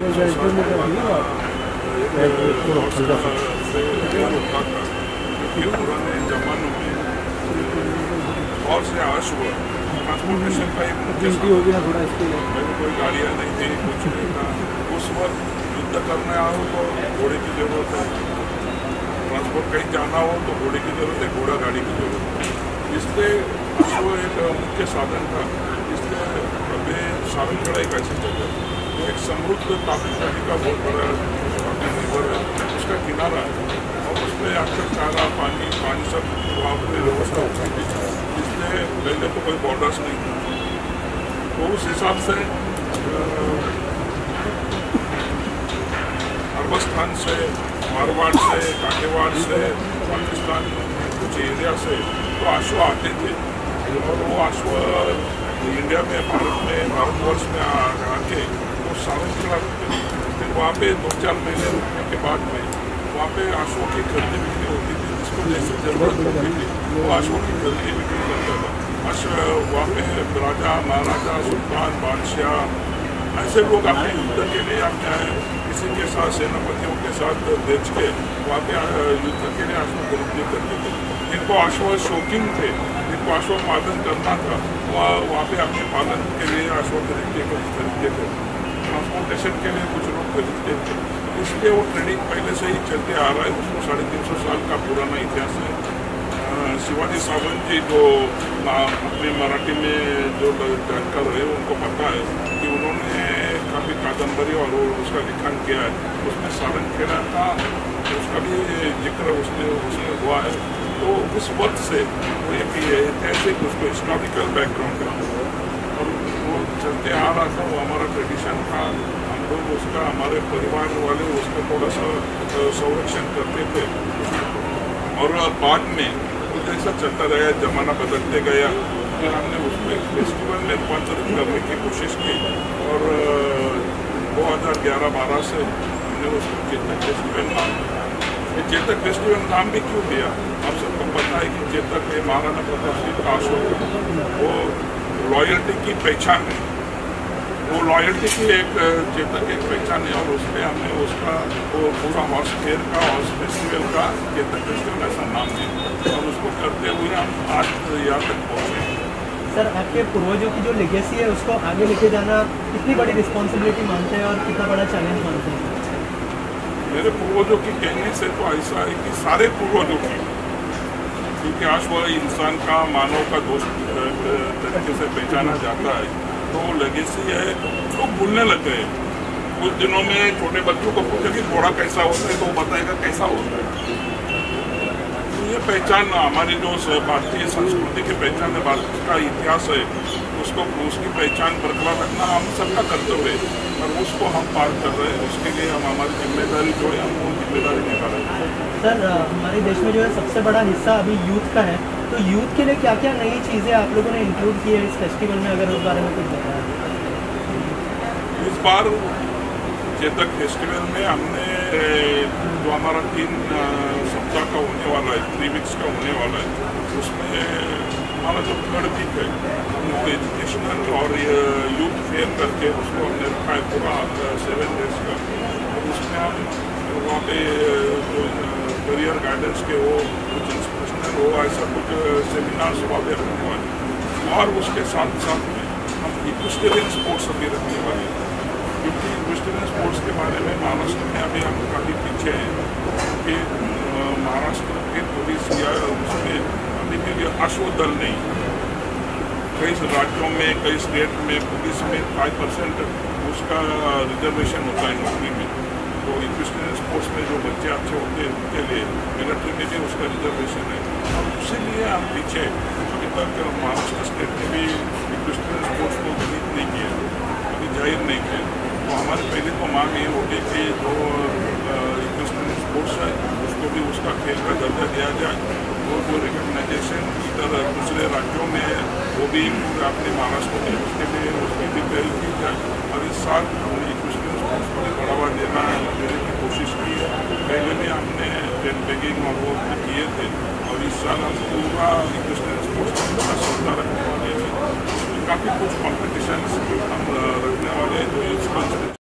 पुराने जमानों में और से अश्व ट्रांसपोर्टेशन का एक मुख्य कोई गाड़ियाँ नहीं थी, कुछ नहीं था। उस वक्त युद्ध करने आओ तो घोड़े की जरूरत है, ट्रांसपोर्ट कहीं जाना हो तो घोड़े की जरूरत है, घोड़ा गाड़ी की जरूरत है। इसलिए अश्व एक मुख्य साधन था। इसलिए अभी सावन कड़ा एक ऐसी जगह एक समृद्ध तापी नदी का बहुत बड़ा निर्भर है, उसका किनारा है और उसमें आपका चारा पानी सब वहाँ पर व्यवस्था होती थी। इसलिए पहले तो कोई बॉर्डर्स नहीं था, तो उस हिसाब से अरबस्तान से, मारवाड़ से, काठियावाड़ से, पाकिस्तान कुछ एरिया से तो अश्व आते थे और वो अश्व इंडिया में भारतवर्ष में आके वो सावन कड़ा फिर वहाँ पे 2-4 महीने रुकने के बाद में वहाँ पे अश्वों की खरीदी बिक्री होती थी, जिसको जैसे जरूरत होती थी वो अश्वों की खरीदी बिक्री करता था। अश्व वहाँ पे राजा महाराजा सुल्तान बादशाह ऐसे लोग अपने युद्ध के लिए अपने किसी के साथ सेनापतियों के साथ बेच के वहाँ पे युद्ध के लिए अश्व खरीदी करते थे। जिनको अश्व शौकीन थे, जिनको अश्व पालन करना था, वहाँ पे अपने पालन के लिए अश्व खरीदते थे। ट्रांसपोर्टेशन के लिए कुछ लोग खरीदते थे, इसलिए वो ट्रेडिंग पहले से ही चलते आ रहा है। उसको 350 साल का पुराना इतिहास है। शिवाजी सावंत जी जो अपने मराठी में जो जानकार रहे उनको पता है कि उन्होंने काफ़ी कादम्बरी और उसका लिखन किया है, उसमें सावन खेड़ा का उसका भी जिक्र उसमें हुआ है। तो उस वक्त से वो एक ऐतिहासिक उसको हिस्टोरिकल बैकग्राउंड है और वो चलते आ रहा था, वो हमारा ट्रेडिशन था। हम लोग उसका, हमारे परिवार वाले उसका थोड़ा सा संरक्षण करते थे और बाद में जैसा चलता गया, जमाना बदलते गया, फिर हमने उसको एक फेस्टिवल में रूपांतरित करने की कोशिश की और 2011-12 से हमने उसको चेतक फेस्टिवल नाम दिया। ये चेतक फेस्टिवल नाम भी क्यों दिया, आप सबको पता है कि चेतक है महाराणा प्रताप सिंह का अशोक, वो लॉयल्टी की पहचान है, वो लॉयल्टी की एक चेतक एक पहचान है और उसमें हमने उसका वो पूरा हॉर्स फेयर का, हॉर्स फेस्टिवल का चेतक फेस्टिवल ऐसा नाम दिया और उसको करते हुए हम आज यहाँ तक पहुँचे। सर, आपके पूर्वजों की जो लेगेसी है उसको आगे लेके जाना कितनी बड़ी रिस्पॉन्सिबिलिटी मानते हैं और कितना बड़ा चैलेंज मानते हैं? मेरे पूर्वजों की कहने से तो ऐसा है कि सारे पूर्वजों की, क्योंकि आज वो इंसान का, मानव का दोस्त तरीके से पहचाना जाता है, तो लेगेसी है। लोग भूलने लग गए। कुछ दिनों में छोटे बच्चों को पूछे कि घोड़ा कैसा होता है तो वो बताएगा कैसा होता है। तो ये पहचान हमारी जो भारतीय संस्कृति की पहचान है, भारत का इतिहास है, उसको उसकी पहचान बरकरार रखना हम सबका कर्तव्य है और उसको हम पार कर रहे हैं। उसके लिए हम हमारी जिम्मेदारी जो है हम वो जिम्मेदारी निभा रहे हैं। सर, हमारे देश में जो है सबसे बड़ा हिस्सा अभी यूथ का है, तो यूथ के लिए क्या क्या नई चीज़ें आप लोगों ने इंक्लूड की है इस फेस्टिवल में, अगर उस बारे में कुछ बताया? इस बार चेतक फेस्टिवल में हमने जो हमारा 3 सप्ताह का होने वाला है, 3 वीक्स का होने वाला है, उसमें हमारा जो 3rd वीक है वो एजुकेशनल और यूथ फेयर करके उसको हमने रखा है पूरा 7 डेज का। और उसमें हम वहाँ पे जो करियर गाइडेंस के हो, कुछ इंस्पिरेशनल हो, ऐसा कुछ सेमिनार्स वहाँ पे रखने वाले और उसके साथ साथ में हम इक्वेस्टेरियन स्पोर्ट्स अभी रखने वाले हैं, क्योंकि इक्वेस्टेरियन स्पोर्ट्स के बारे में महाराष्ट्र में अभी हम काफ़ी पीछे हैं कि महाराष्ट्र के पुलिस या उसमें अभी भी अश्व दल नहीं। कई राज्यों में, कई स्टेट में पुलिस में 5% उसका रिजर्वेशन होता है नौकरी में। तो इक्वेस्टेरियन स्पोर्ट्स में जो बच्चे अच्छे होते हैं उनके लिए मिलिट्री में भी उसका रिजर्वेशन है और उसीलिए हम पीछे अभी तक महाराष्ट्र स्टेट ने भी इक्वेस्टेरियन स्पोर्ट्स को खरीद नहीं किया, अभी जाहिर नहीं किया। तो हमारे पहले तो मांग ये होगी कि जो इक्वेस्टेरियन स्पोर्ट्स है उसको भी उसका खेल का दर्जा दिया जाए, वो जो रिकग्नाइजेशन इधर दूसरे राज्यों में है वो भी अपने महाराष्ट्र में उसके लिए उसकी भी पहल की जाए। और इस साल हमने इक्वेस्टेरियन स्पोर्ट्स को भी बढ़ावा देने की कोशिश की है। पहले भी हमने टेन बैगिंग और वो किए थे और इस साल हम पूरा इक्वेस्टेरियन स्पोर्ट्स का सौदा रखने वाले हैं। काफ़ी कुछ कॉम्पिटिशन हम रखने वाले हैं जो